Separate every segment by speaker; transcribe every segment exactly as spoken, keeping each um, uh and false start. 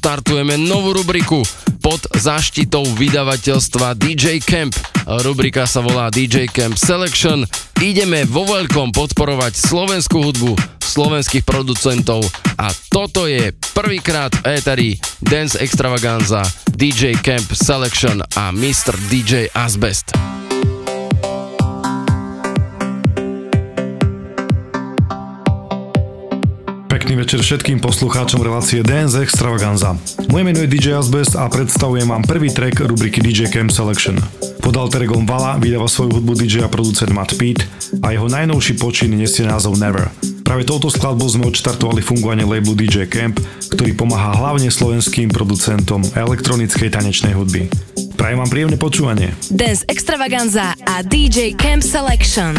Speaker 1: štartujeme novú rubriku pod záštitou vydavateľstva dý džej Camp. Rubrika sa volá dý džej Camp Selection. Ideme vo veľkom podporovať slovenskú hudbu, slovenských producentov a toto je prvýkrát v éteri Dance Extravaganza, dý džej Camp Selection a mister dý džej Asbest.
Speaker 2: Pekný večer všetkým poslucháčom relácie Dance Extravaganza. Moje meno je dý džej Asbest a predstavujem vám prvý track rubriky dý džej Camp Selection. Pod alteregom Vala vydáva svoju hudbu dý džej a producent Matt Pete a jeho najnovší počin nesie názov Never. Práve touto skladbou sme odštartovali fungovanie labelu dý džej Camp, ktorý pomáha hlavne slovenským producentom elektronickej tanečnej hudby. Prajem vám príjemné počúvanie.
Speaker 3: Dance Extravaganza a dý džej Camp Selection.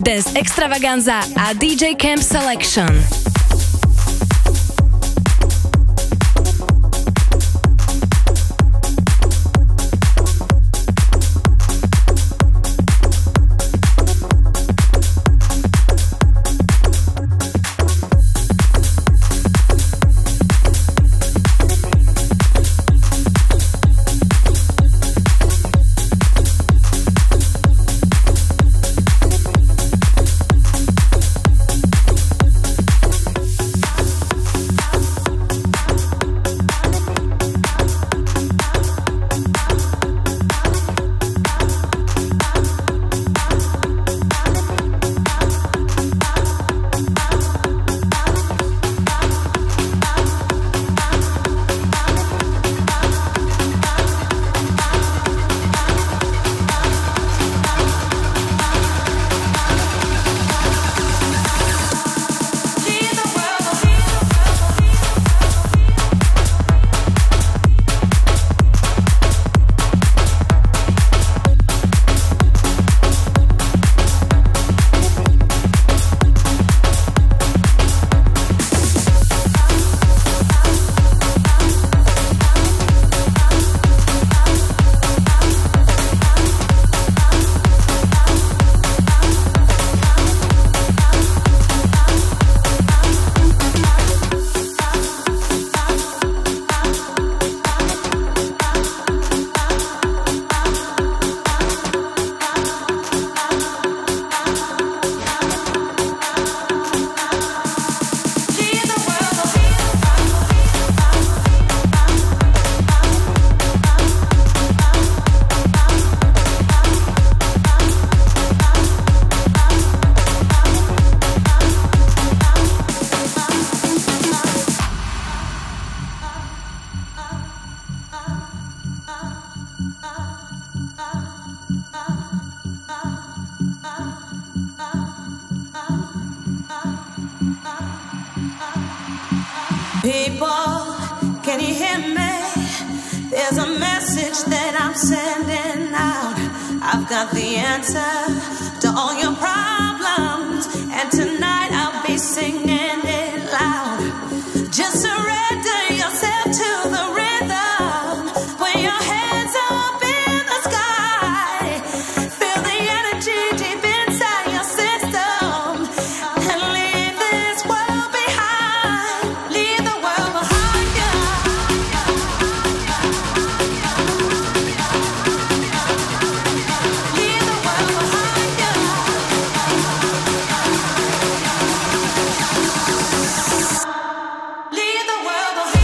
Speaker 3: Dance Extravaganza a dý džej Camp Selection.
Speaker 4: People, can you hear me? There's a message that I'm sending out. I've got the answer to all your problems, and tonight I'll be singing it loud. Just surrender yourself to the rhythm. Put your hands up in the sky. Feel the energy deep inside your system, and leave this world behind. Leave the world behind you. Leave the world behind you. Leave the world behind.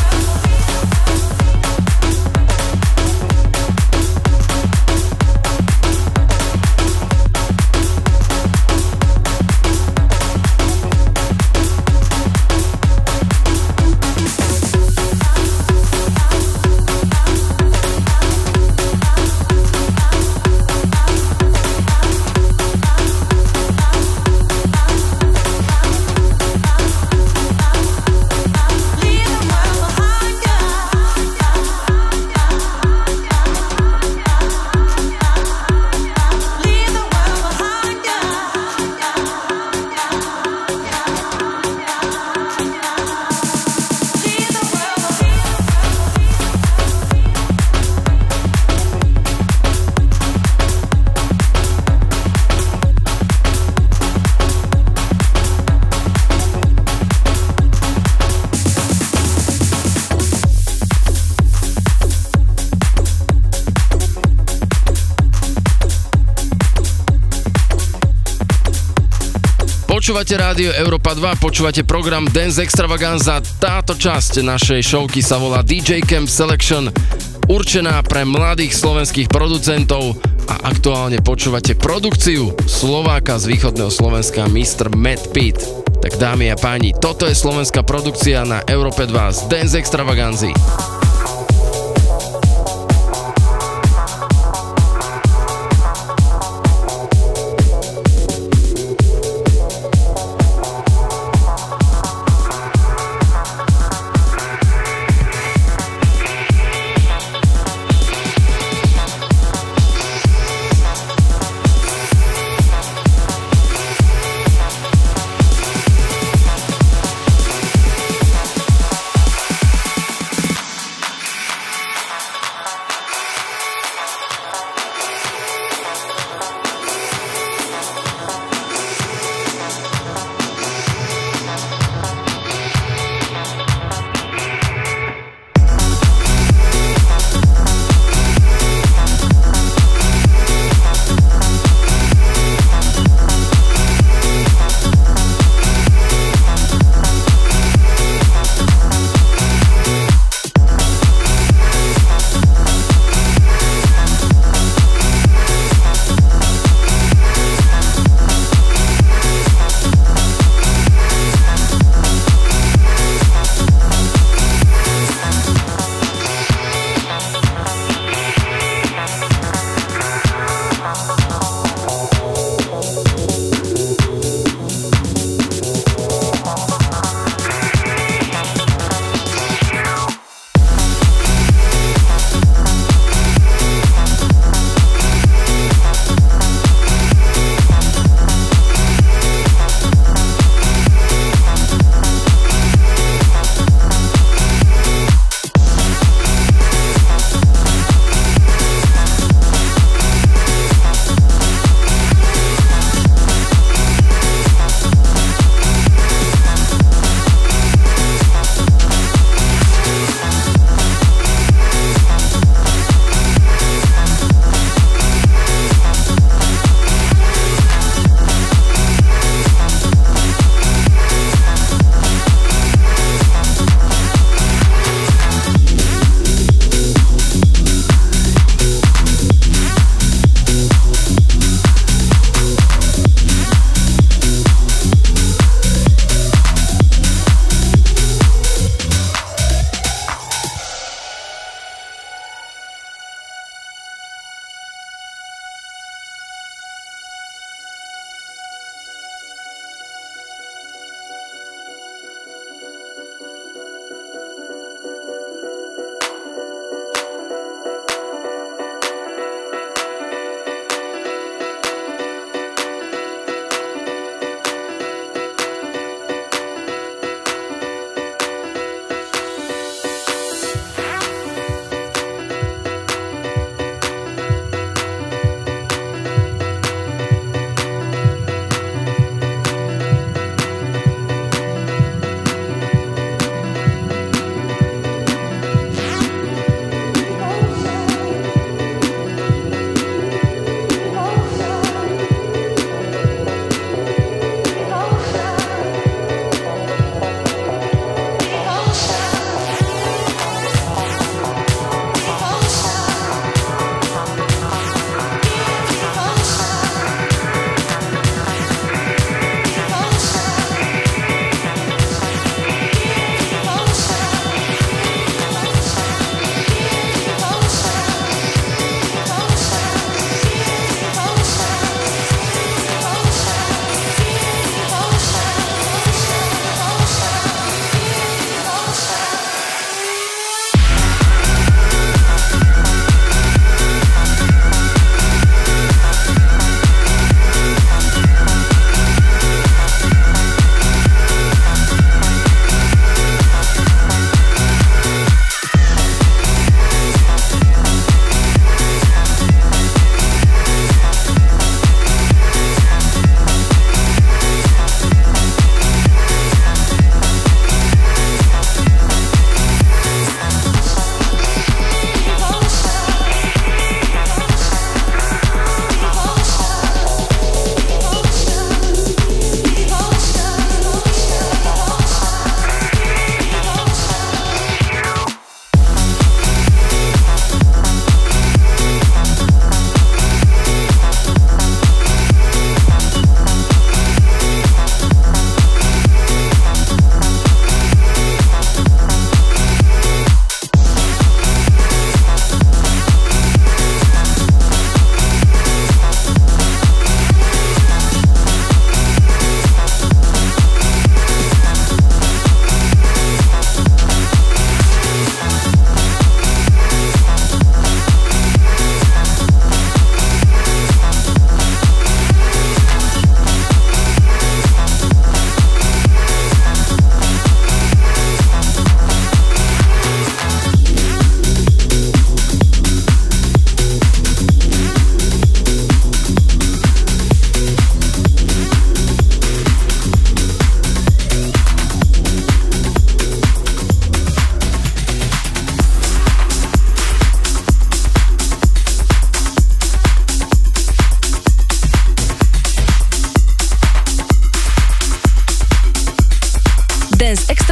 Speaker 1: Počúvate rádio Európa dva, počúvate program Dance Extravaganza. Táto časť našej showky sa volá dý džej Camp Selection, určená pre mladých slovenských producentov, a aktuálne počúvate produkciu Slováka z východného Slovenska mister Matt Pitt. Tak dámy a páni, toto je slovenská produkcia na Európe dva z Dance Extravaganzy.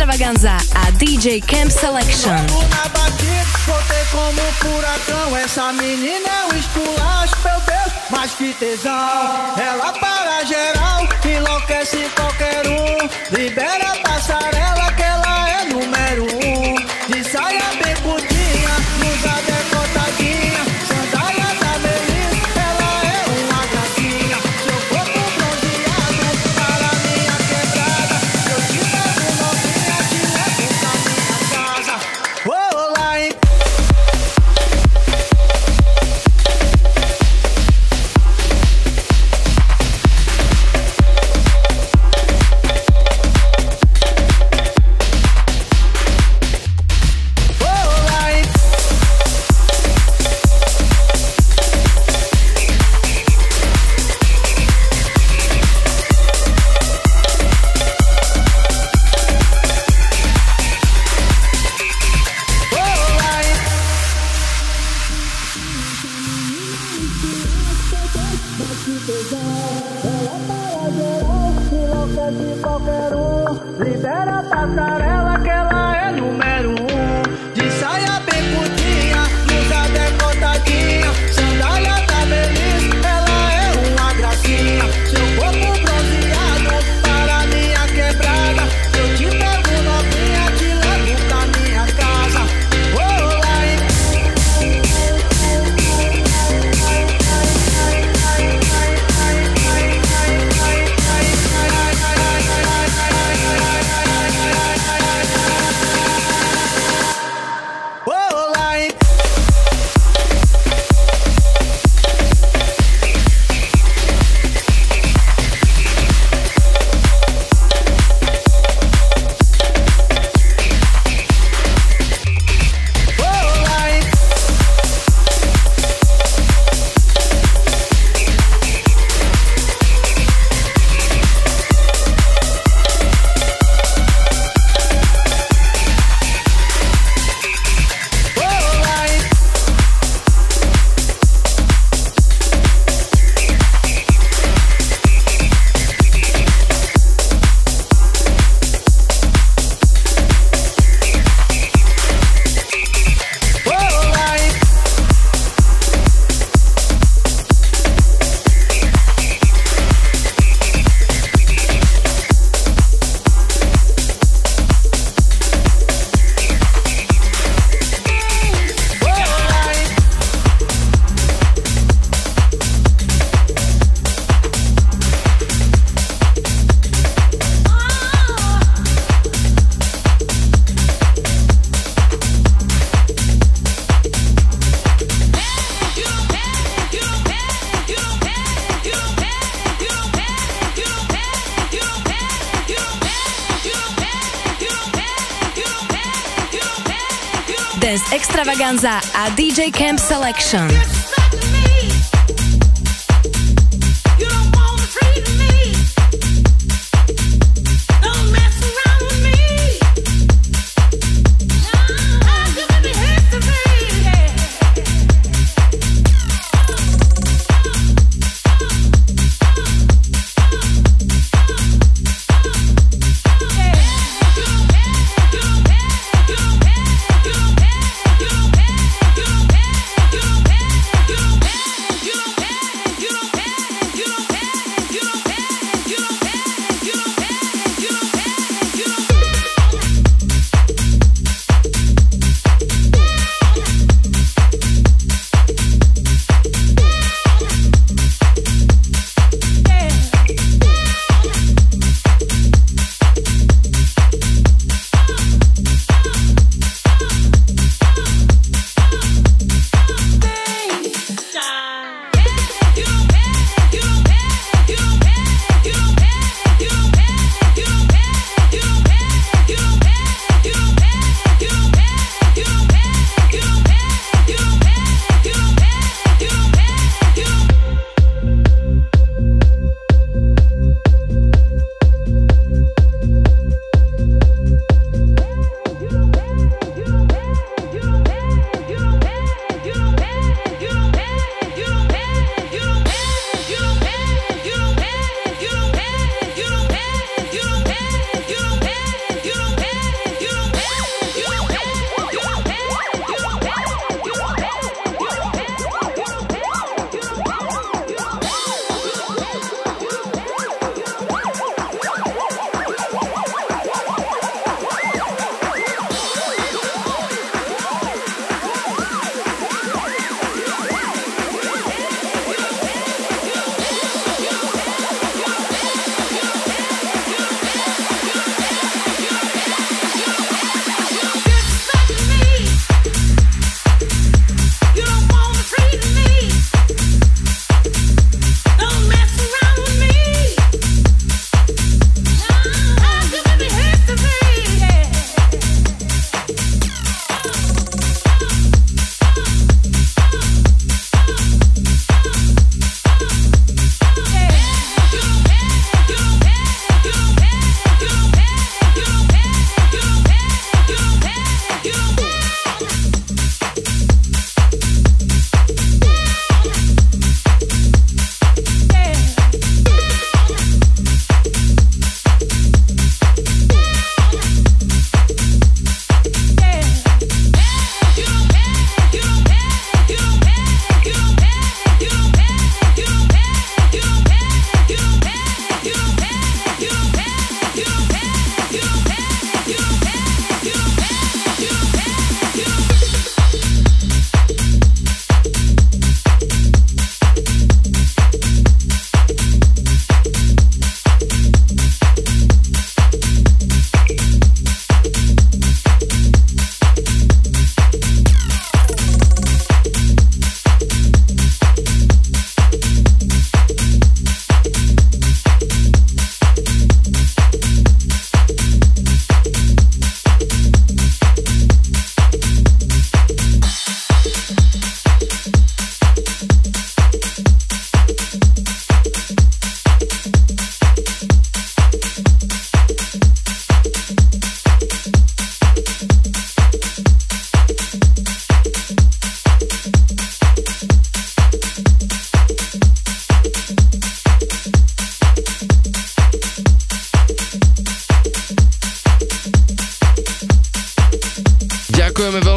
Speaker 3: Extravaganza a dí djej Camp Selection.
Speaker 5: Voltei como um furacão, essa menina é um esculacho, meu Deus, mas que tesão. Ela para geral, enlouquece qualquer um. Libera a passarela que ela é número um. De saia bem curtinha, blusa decotadinha, sandália da Melis, ela é uma gracinha. Seu corpo bronzeado para minha quebrada, eu te pego novinha, te levo pra minha casa. Oh, lá em libera a passarela que ela é número um. De saia bem curtinha, blusa decotadinha, sandália da Melis, ela é uma gracinha. Seu corpo bronzeado para minha quebrada, eu te pego novinha, te levo pra minha casa. Oh, lá em
Speaker 3: Dance Extravaganza a dí djej Camp Selection.
Speaker 6: You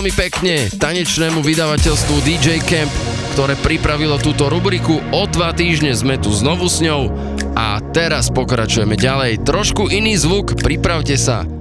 Speaker 1: veľmi pekne tanečnému vydavateľstvu dý džej Camp, ktoré pripravilo túto rubriku. O dva týždne sme tu znovu s ňou a teraz pokračujeme ďalej. Trošku iný zvuk, pripravte sa.